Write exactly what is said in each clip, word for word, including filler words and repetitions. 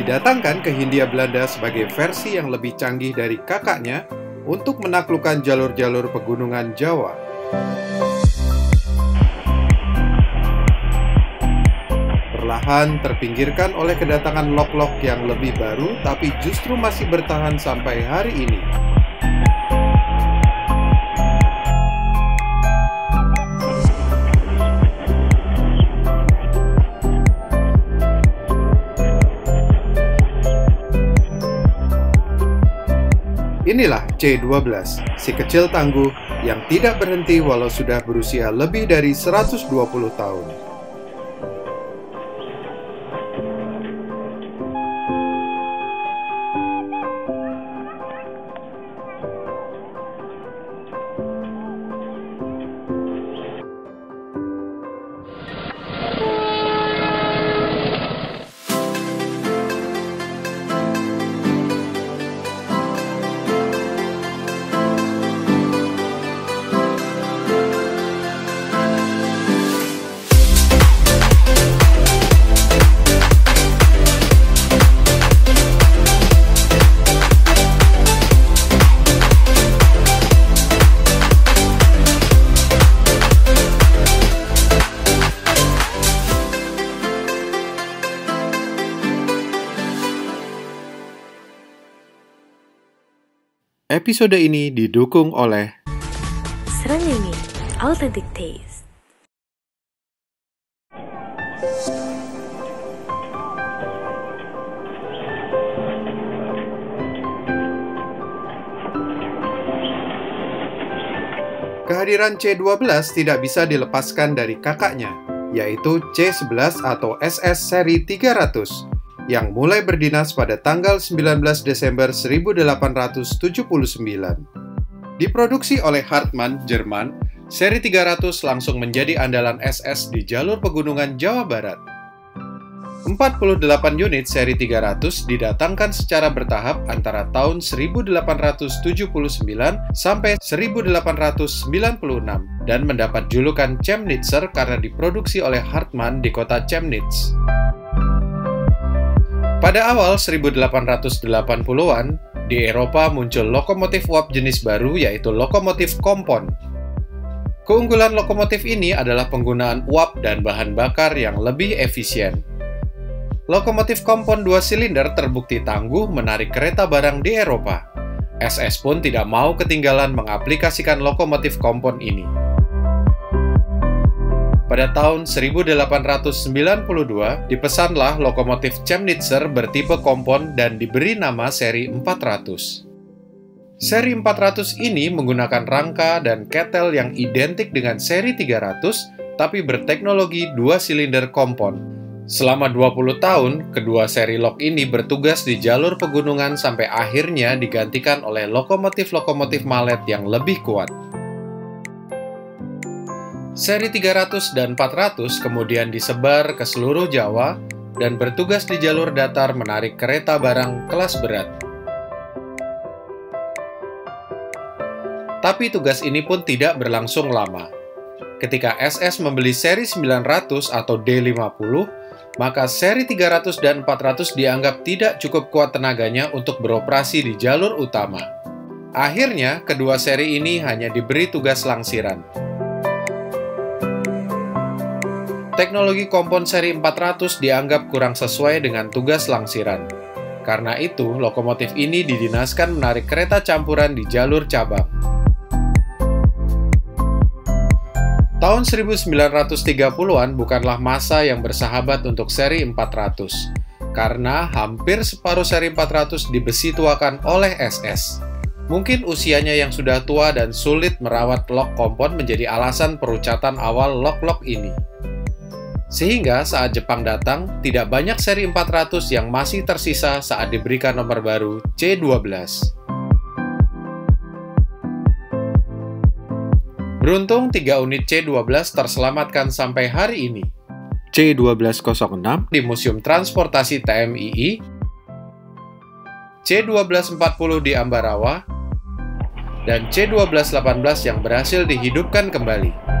didatangkan ke Hindia Belanda sebagai versi yang lebih canggih dari kakaknya untuk menaklukkan jalur-jalur pegunungan Jawa. Perlahan terpinggirkan oleh kedatangan lok-lok yang lebih baru, tapi justru masih bertahan sampai hari ini. Inilah C dua belas, si kecil tangguh yang tidak berhenti walau sudah berusia lebih dari seratus dua puluh tahun. Episode ini didukung oleh Serangga, Authentic Taste. Kehadiran C dua belas tidak bisa dilepaskan dari kakaknya, yaitu C sebelas atau S S seri tiga ratus. Yang mulai berdinas pada tanggal sembilan belas Desember seribu delapan ratus tujuh puluh sembilan. Diproduksi oleh Hartmann, Jerman, seri tiga ratus langsung menjadi andalan S S di jalur pegunungan Jawa Barat. empat puluh delapan unit seri tiga ratus didatangkan secara bertahap antara tahun seribu delapan ratus tujuh puluh sembilan sampai seribu delapan ratus sembilan puluh enam dan mendapat julukan Chemnitzer karena diproduksi oleh Hartmann di kota Chemnitz. Pada awal seribu delapan ratus delapan puluhan, di Eropa muncul lokomotif uap jenis baru yaitu lokomotif kompon. Keunggulan lokomotif ini adalah penggunaan uap dan bahan bakar yang lebih efisien. Lokomotif kompon dua silinder terbukti tangguh menarik kereta barang di Eropa. S S pun tidak mau ketinggalan mengaplikasikan lokomotif kompon ini. Pada tahun seribu delapan ratus sembilan puluh dua, dipesanlah lokomotif Chemnitzer bertipe kompon dan diberi nama seri empat ratus. Seri empat ratus ini menggunakan rangka dan ketel yang identik dengan seri tiga ratus, tapi berteknologi dua silinder kompon. Selama dua puluh tahun, kedua seri lok ini bertugas di jalur pegunungan sampai akhirnya digantikan oleh lokomotif-lokomotif malet yang lebih kuat. Seri tiga ratus dan empat ratus kemudian disebar ke seluruh Jawa dan bertugas di jalur datar menarik kereta barang kelas berat. Tapi tugas ini pun tidak berlangsung lama. Ketika S S membeli seri sembilan ratus atau D lima puluh, maka seri tiga ratus dan empat ratus dianggap tidak cukup kuat tenaganya untuk beroperasi di jalur utama. Akhirnya, kedua seri ini hanya diberi tugas langsiran. Teknologi kompon seri empat ratus dianggap kurang sesuai dengan tugas langsiran. Karena itu, lokomotif ini didinaskan menarik kereta campuran di jalur cabang. Tahun seribu sembilan ratus tiga puluhan bukanlah masa yang bersahabat untuk seri empat ratus, karena hampir separuh seri empat ratus dibesi tuakan oleh S S. Mungkin usianya yang sudah tua dan sulit merawat lok kompon menjadi alasan perucatan awal lok-lok ini. Sehingga saat Jepang datang, tidak banyak seri empat ratus yang masih tersisa saat diberikan nomor baru C dua belas. Beruntung, tiga unit C dua belas terselamatkan sampai hari ini. C dua belas nol enam di Museum Transportasi T M I I, C dua belas empat puluh di Ambarawa, dan C dua belas delapan belas yang berhasil dihidupkan kembali.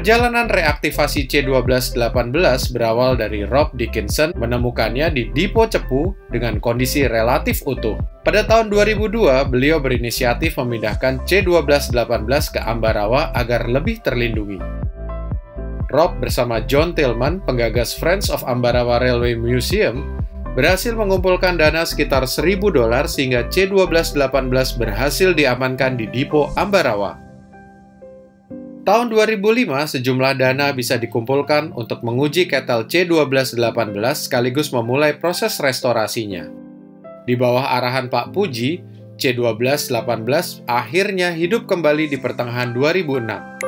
Perjalanan reaktivasi C satu dua satu delapan berawal dari Rob Dickinson menemukannya di Dipo Cepu dengan kondisi relatif utuh. Pada tahun dua ribu dua, beliau berinisiatif memindahkan C satu dua satu delapan ke Ambarawa agar lebih terlindungi. Rob bersama John Tillman, penggagas Friends of Ambarawa Railway Museum, berhasil mengumpulkan dana sekitar seribu dolar sehingga C satu dua satu delapan berhasil diamankan di Dipo Ambarawa. Tahun dua ribu lima, sejumlah dana bisa dikumpulkan untuk menguji ketel C satu dua satu delapan sekaligus memulai proses restorasinya. Di bawah arahan Pak Puji, C satu dua satu delapan akhirnya hidup kembali di pertengahan dua ribu enam.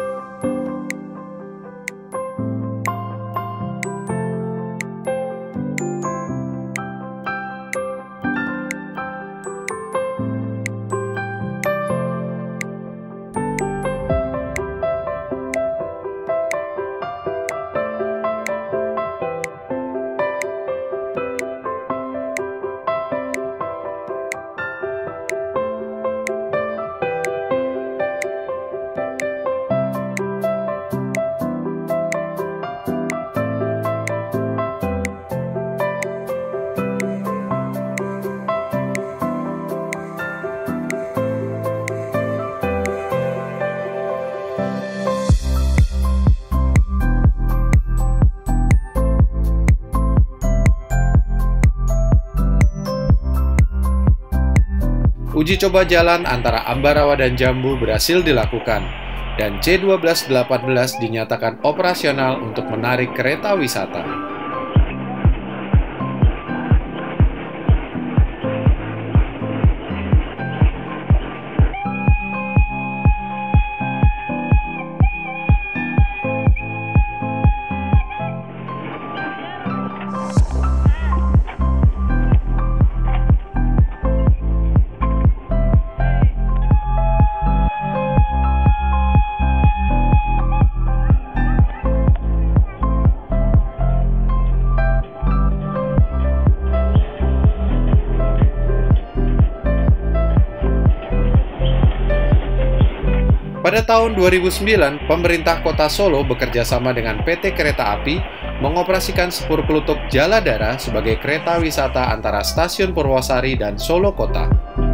Uji coba jalan antara Ambarawa dan Jambu berhasil dilakukan, dan C satu dua satu delapan dinyatakan operasional untuk menarik kereta wisata. Pada tahun dua ribu sembilan, pemerintah kota Solo bekerja sama dengan P T Kereta Api mengoperasikan Sepur Klutuk Jaladara sebagai kereta wisata antara stasiun Purwosari dan Solo Kota.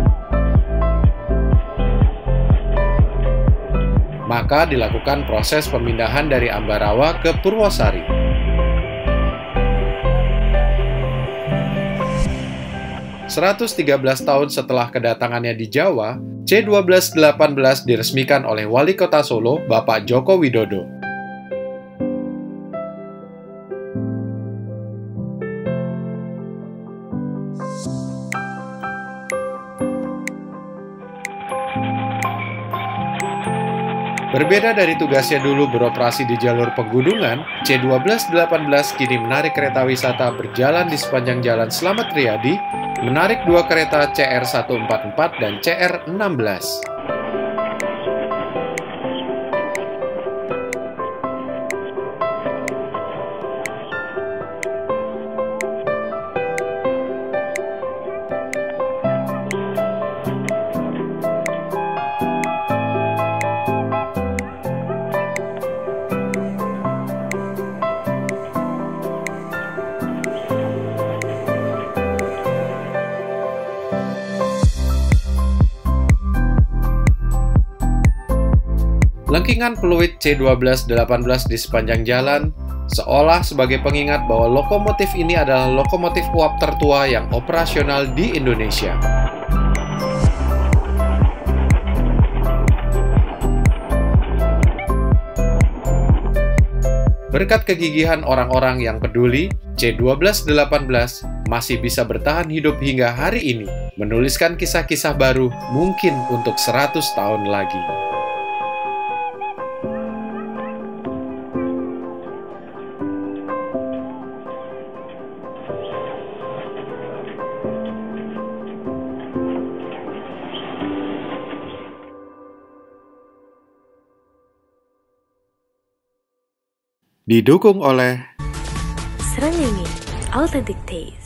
Maka dilakukan proses pemindahan dari Ambarawa ke Purwosari. seratus tiga belas tahun setelah kedatangannya di Jawa, C satu dua satu delapan diresmikan oleh Wali Kota Solo, Bapak Joko Widodo. Berbeda dari tugasnya dulu beroperasi di jalur pegunungan, C satu dua satu delapan kini menarik kereta wisata berjalan di sepanjang Jalan Slamet Riyadi, menarik dua kereta C R seratus empat puluh empat dan C R enam belas. Lengkingan peluit C satu dua satu delapan di sepanjang jalan seolah sebagai pengingat bahwa lokomotif ini adalah lokomotif uap tertua yang operasional di Indonesia. Berkat kegigihan orang-orang yang peduli, C satu dua satu delapan masih bisa bertahan hidup hingga hari ini, menuliskan kisah-kisah baru mungkin untuk seratus tahun lagi. Didukung oleh Serangga Authentic Taste.